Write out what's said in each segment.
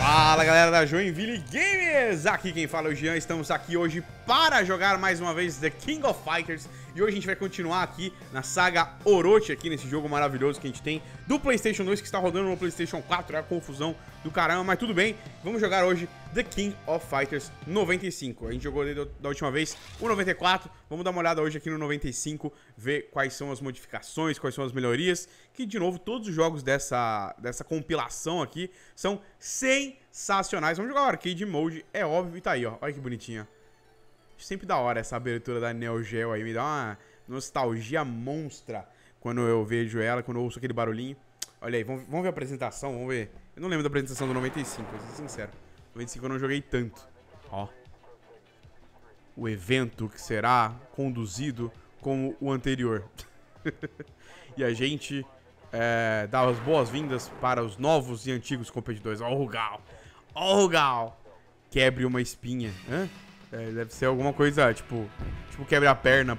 Fala galera da Joinville Games, aqui quem fala é o Jean, estamos aqui hoje para jogar mais uma vez The King of Fighters. E hoje a gente vai continuar aqui na saga Orochi, aqui nesse jogo maravilhoso que a gente tem do Playstation 2, que está rodando no Playstation 4, é a confusão do caramba, mas tudo bem. Vamos jogar hoje The King of Fighters 95, a gente jogou da última vez o 94, vamos dar uma olhada hoje aqui no 95, ver quais são as modificações, quais são as melhorias, que de novo todos os jogos dessa compilação aqui são sensacionais. Vamos jogar o Arcade Mode, é óbvio, e tá aí, ó, olha que bonitinho. Sempre da hora essa abertura da Neo Geo aí, me dá uma nostalgia monstra quando eu vejo ela, quando eu ouço aquele barulhinho. Olha aí, vamos ver a apresentação, vamos ver. Eu não lembro da apresentação do 95, pra ser sincero. 95 eu não joguei tanto. Ó. O evento que será conduzido como o anterior. E a gente dá as boas-vindas para os novos e antigos competidores. Ó o Rugal. Ó o Rugal. Quebre uma espinha. Hã? Deve ser alguma coisa, tipo quebra a perna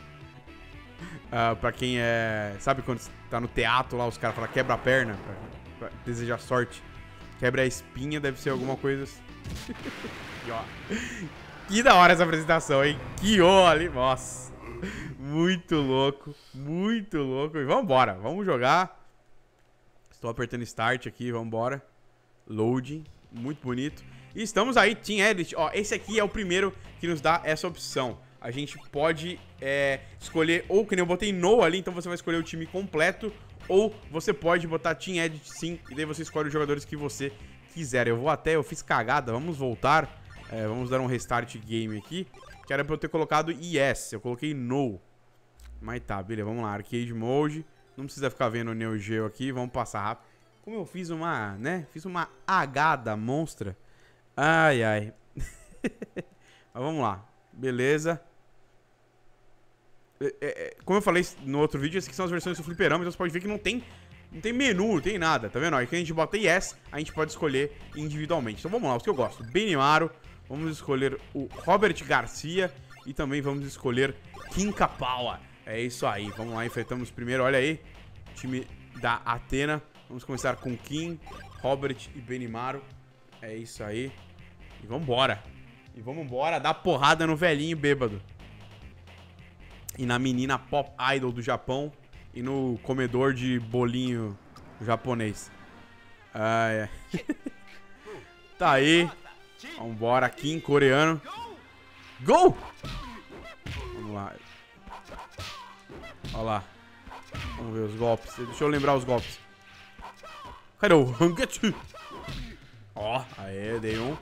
pra quem sabe quando tá no teatro lá, os caras falam quebra a perna pra desejar sorte. Quebra a espinha, deve ser alguma coisa assim. E, ó, que da hora essa apresentação, hein? Que ali, nossa. Muito louco, muito louco. E vambora, vamos jogar. Estou apertando start aqui, vambora. Loading, muito bonito. E estamos aí, Team Edit, ó, esse aqui é o primeiro que nos dá essa opção. A gente pode escolher, ou que nem eu botei no ali, então você vai escolher o time completo, ou você pode botar Team Edit sim, e daí você escolhe os jogadores que você quiser. Eu fiz cagada, vamos voltar, vamos dar um restart game aqui, que era pra eu ter colocado yes, eu coloquei no. Mas tá, beleza, vamos lá, Arcade Mode, não precisa ficar vendo o Neo Geo aqui, vamos passar rápido. Como eu fiz uma, fiz uma agada monstra. Ai, ai. Mas vamos lá. Beleza. Como eu falei no outro vídeo, essas aqui são as versões do fliperama. Então você pode ver que não tem menu, não tem nada. Tá vendo? Aí que a gente bota yes, a gente pode escolher individualmente. Então vamos lá, os que eu gosto. Benimaru. Vamos escolher o Robert Garcia. E também vamos escolher King Kapawa. É isso aí. Vamos lá, enfrentamos primeiro. Olha aí. Time da Athena. Vamos começar com King, Robert e Benimaru. É isso aí. E vambora. E vamos embora dar porrada no velhinho bêbado. E na menina pop idol do Japão. E no comedor de bolinho japonês. Tá aí. Vambora aqui em coreano. Go! Vamos lá. Olha lá. Vamos ver os golpes. Deixa eu lembrar os golpes. Cadê o Hangetsu? Ó, aê, dei um.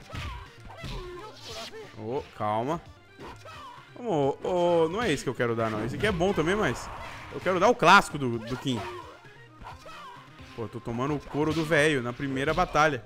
Ô, calma. Vamos, não é esse que eu quero dar, não. Esse aqui é bom também, mas eu quero dar o clássico do Kim. Pô, tô tomando o couro do velho na primeira batalha.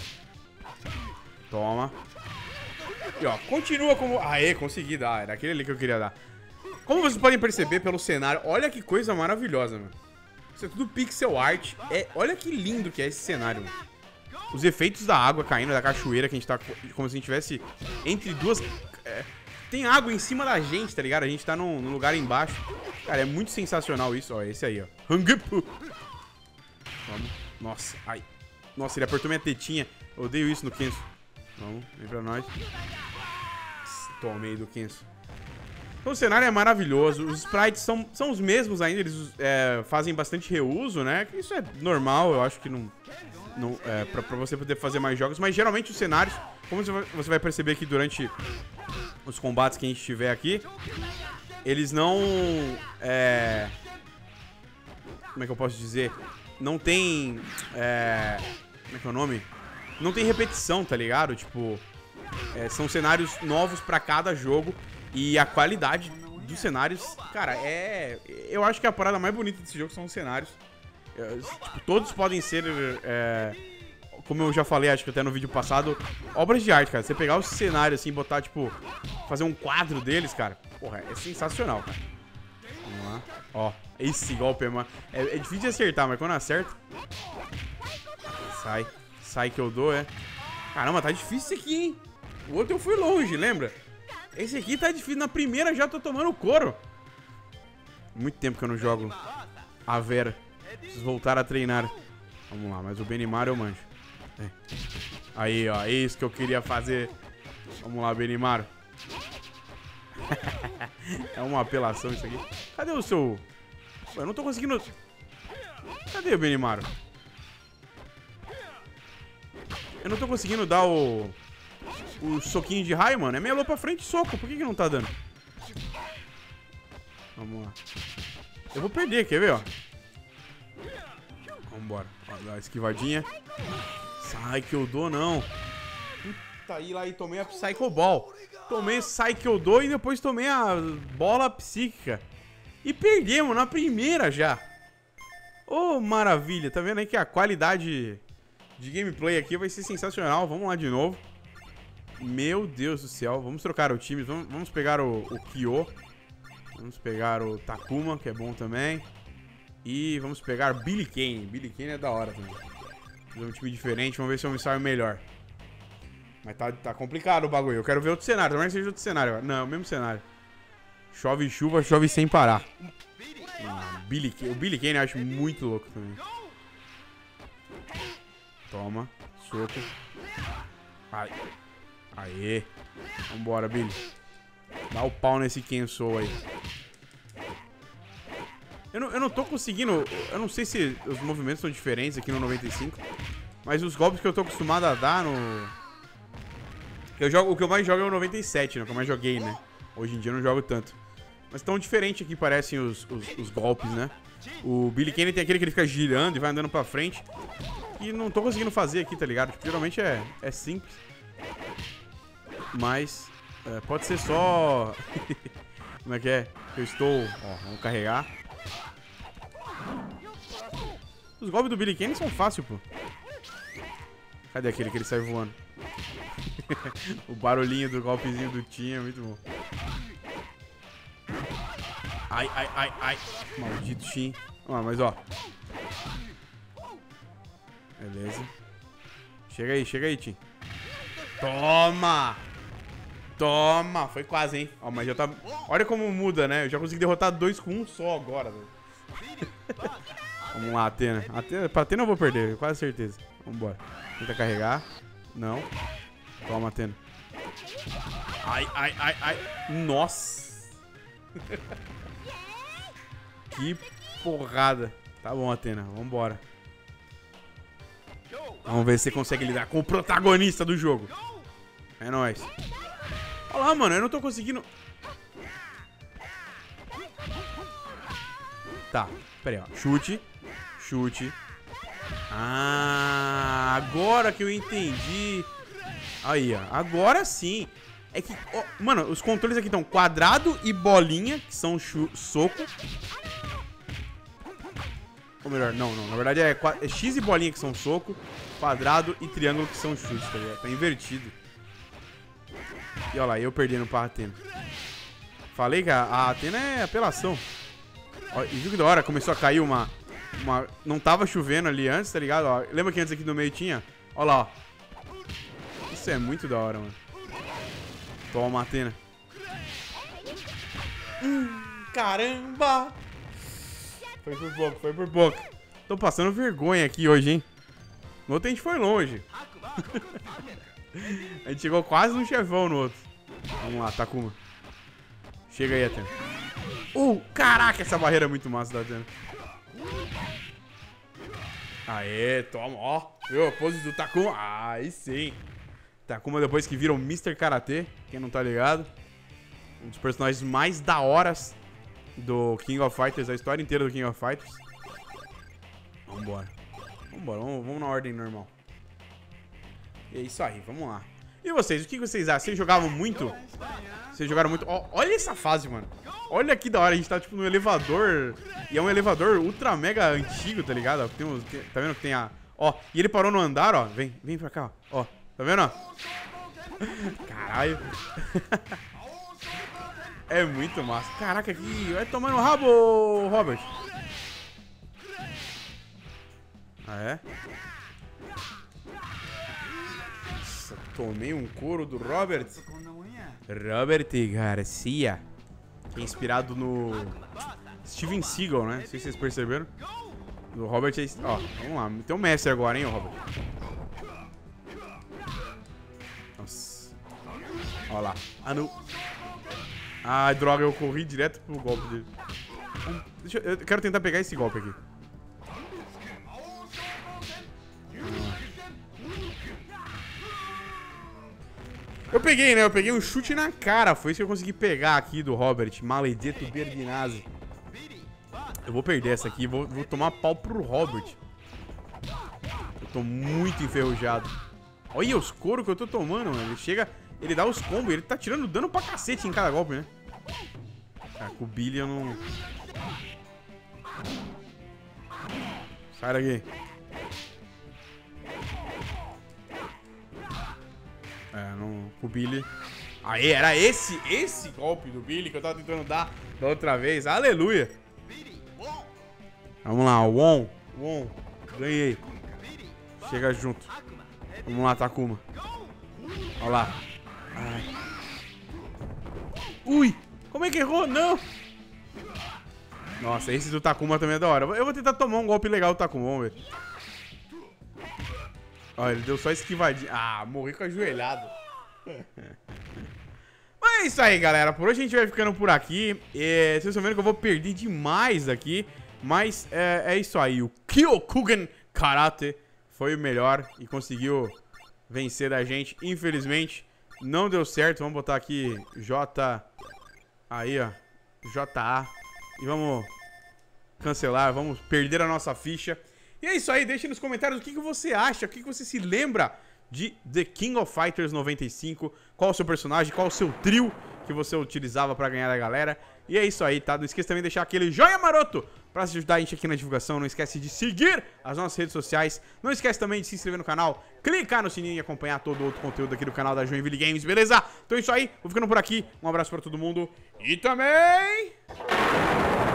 Toma. E ó, continua como... Aê, consegui dar. Era aquele ali que eu queria dar. Como vocês podem perceber pelo cenário, olha que coisa maravilhosa, mano. Isso é tudo pixel art. Olha que lindo que é esse cenário, mano. Os efeitos da água caindo da cachoeira, que a gente tá como se a gente estivesse entre duas... tem água em cima da gente, tá ligado? A gente tá num lugar embaixo. Cara, é muito sensacional isso, ó. Esse aí, ó. Hangepu. Vamos. Nossa, ai. Nossa, ele apertou minha tetinha. Eu odeio isso no Kenso. Vamos, vem pra nós. Tomei do Kenso. Então o cenário é maravilhoso. Os sprites são os mesmos ainda. Eles fazem bastante reuso, né? Isso é normal, eu acho que não pra você poder fazer mais jogos. Mas geralmente os cenários, como você vai perceber aqui durante os combates que a gente tiver aqui, eles não... como é que eu posso dizer? Não tem... como é que é o nome? Não tem repetição, tá ligado? Tipo, são cenários novos pra cada jogo. E a qualidade dos cenários, cara, eu acho que a parada mais bonita desse jogo são os cenários. Tipo, todos podem ser, como eu já falei, acho que até no vídeo passado, obras de arte, cara. Você pegar os cenários assim, botar, tipo, fazer um quadro deles, cara, porra, é sensacional, cara. Vamos lá. Ó, esse golpe é difícil de acertar, mas quando acerta... Sai que eu dou, Caramba, tá difícil esse aqui, hein? O outro eu fui longe, lembra? Esse aqui tá difícil. Na primeira já tô tomando couro. Muito tempo que eu não jogo a Vera. Preciso voltar a treinar. Vamos lá, mas o Benimaru eu manjo. Aí, ó. É isso que eu queria fazer. Vamos lá, Benimaru. É uma apelação isso aqui. Cadê o seu... Eu não tô conseguindo... Cadê o Benimaru? Eu não tô conseguindo dar o soquinho de raio, mano. É meia lua pra frente e soco. Por que não tá dando? Vamos lá. Eu vou perder, quer ver, ó? Vambora. Ó, dá uma esquivadinha. Sai que eu dou, não. Puta, aí lá e tomei a Psycho Ball. Tomei Psycho Dou e depois tomei a bola psíquica. E perdemos na primeira já. Oh, maravilha. Tá vendo aí que a qualidade de gameplay aqui vai ser sensacional. Vamos lá de novo. Meu Deus do céu. Vamos trocar o time. Vamos pegar o Kyo. Vamos pegar o Takuma, que é bom também. E vamos pegar Billy Kane. Billy Kane é da hora também. Fazer um time diferente. Vamos ver se eu me saio melhor. Mas tá complicado o bagulho. Eu quero ver outro cenário. Tomara que seja outro cenário. Não, é o mesmo cenário. Chove chuva, chove sem parar. O Billy Kane eu acho muito louco também. Toma. Soco. Ai. Aê. Vambora, Billy. Dá o pau nesse Kensou aí. Eu não tô conseguindo... Eu não sei se os movimentos são diferentes aqui no 95. Mas os golpes que eu tô acostumado a dar no... O que eu mais jogo é o 97, né? O que eu mais joguei, né? Hoje em dia eu não jogo tanto. Mas tão diferente aqui parecem os golpes, né? O Billy Kane tem aquele que ele fica girando e vai andando pra frente. E não tô conseguindo fazer aqui, tá ligado? Tipo, geralmente é simples. Mas pode ser só... Como é que é? Eu estou... Ó, vamos carregar. Os golpes do Billy Kane são fáceis, pô. Cadê aquele que ele sai voando? O barulhinho do golpezinho do Tim é muito bom. Ai, ai, ai, ai. Maldito Tim. Ah, mas ó. Beleza. Chega aí, Tim. Toma! Toma! Foi quase, hein? Ó, mas já tá... Olha como muda, né? Eu já consegui derrotar 2 com 1 só agora, velho. Vamos lá, Athena. Pra Athena eu vou perder, quase certeza. Vambora. Tenta carregar. Não. Toma, Athena. Ai, ai, ai, ai. Nossa. Que porrada. Tá bom, Athena. Vambora. Vamos ver se você consegue lidar com o protagonista do jogo. É nóis. Olha lá, mano. Eu não tô conseguindo... Tá. Pera aí, ó. Chute. Chute. Ah, agora que eu entendi. Aí, ó. Agora sim. É que, ó, mano, os controles aqui estão quadrado e bolinha, que são soco. Ou melhor, não. Na verdade é X e bolinha, que são soco. Quadrado e triângulo, que são chutes, tá ligado? Tá invertido. E olha lá, eu perdendo pra Athena. Falei que a Athena é apelação. Ó, e viu que da hora? Começou a cair uma... Não tava chovendo ali antes, tá ligado? Ó, lembra que antes aqui no meio tinha? Ó lá, ó. Isso é muito da hora, mano. Toma, Athena. Caramba! Foi por pouco, foi por pouco. Tô passando vergonha aqui hoje, hein? No outro a gente foi longe. A gente chegou quase no chefão no outro. Vamos lá, Takuma. Chega aí, Athena. Caraca, essa barreira é muito massa da Athena. Aê, toma, ó. Viu a pose do Takuma? Aí sim. Takuma depois que vira o Mr. Karate, quem não tá ligado. Um dos personagens mais da horas do King of Fighters, a história inteira do King of Fighters. Vambora. Vamos na ordem normal. É isso aí, vamos lá. E vocês, o que vocês acham? Vocês jogavam muito? Vocês jogaram muito? Ó, olha essa fase, mano. Olha que da hora, a gente tá tipo no elevador. E é um elevador ultra mega antigo, tá ligado? Tá vendo que tem a... Ó, e ele parou no andar, ó. Vem pra cá, ó. Tá vendo, ó? Caralho. É muito massa. Caraca, aqui. Vai tomar no rabo, Robert. Ah, é? Nossa, tomei um couro do Robert. Robert Garcia. Que é inspirado no Steven Seagal, né? Não sei se vocês perceberam. O Robert é... Ó, vamos lá. Tem um mestre agora, hein, Robert? Olha lá. Ah, não. Ai, droga, eu corri direto pro golpe dele. Eu quero tentar pegar esse golpe aqui. Eu peguei, né? Eu peguei um chute na cara. Foi isso que eu consegui pegar aqui do Robert. Maledito Berdinazzi. Eu vou perder essa aqui. Vou tomar pau pro Robert. Eu tô muito enferrujado. Olha os coros que eu tô tomando, mano. Ele chega... Ele dá os combos. Ele tá tirando dano pra cacete em cada golpe, né? Cara, com o Billy eu não... Sai daqui. Não... Com o Billy... Aí, era esse golpe do Billy que eu tava tentando dar da outra vez. Aleluia. Vamos lá, Won. Ganhei. Chega junto. Vamos lá, Takuma. Olha lá. Ai. Ui! Como é que errou? Não! Nossa, esse do Takuma também é da hora. Eu vou tentar tomar um golpe legal do Takuma, vamos ver. Ó, ele deu só esquivadinha. Ah, morri com a joelhada. Mas é isso aí, galera. Por hoje a gente vai ficando por aqui. Vocês estão vendo que eu vou perder demais aqui. Mas é isso aí. O Kyokugen Karate foi o melhor e conseguiu vencer a gente. Infelizmente, não deu certo. Vamos botar aqui J... Aí, ó. JA. E vamos cancelar. Vamos perder a nossa ficha. E é isso aí. Deixe nos comentários o que você acha. O que você se lembra de The King of Fighters 95. Qual o seu personagem, qual o seu trio que você utilizava pra ganhar a galera. E é isso aí, tá? Não esqueça também de deixar aquele joinha maroto pra ajudar a gente aqui na divulgação. Não esquece de seguir as nossas redes sociais. Não esquece também de se inscrever no canal, clicar no sininho e acompanhar todo o outro conteúdo aqui do canal da Joinville Games, beleza? Então é isso aí, vou ficando por aqui. Um abraço pra todo mundo e também...